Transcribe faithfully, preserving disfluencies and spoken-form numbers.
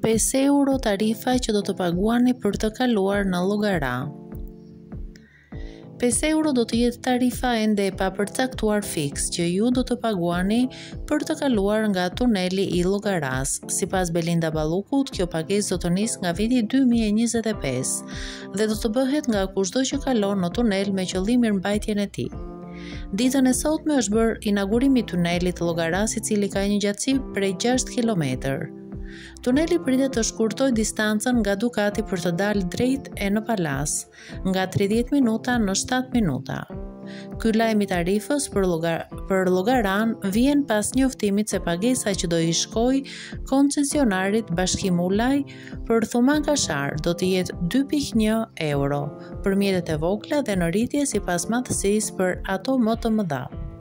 pesë euro tarifa që do të paguani për të kaluar në llogara. pesë euro do të jetë tarifa ende e papërcaktuar fiks që ju do të paguani për të kaluar nga tuneli i llogaras. Sipas Belinda Ballukut, kjo pagesë do të nisë nga viti dy mijë e njëzet e pesë dhe do të bëhet nga kushdo që kalon në tunel me qëllim mirëmbajtjen e tij. Ditën e sotme është bërë inaugurimi i tunelit të llogaras, i cili ka një gjatësi prej gjashtë kilometër. Tuneli pritet të shkurtojë distancën nga Ducati për të dalë drejt e në palas, nga tridhjetë minuta në shtatë minuta. Ky lajm i tarifës për, logar, për llogaran vjen pas njoftimit se pagesa që do i shkojë koncesionarit Bashkim Ulaj për Thuman Kashar do të jetë dy pikë një euro për mjetet e vogla dhe në rritje sipas madhësisë për ato më të mëdha.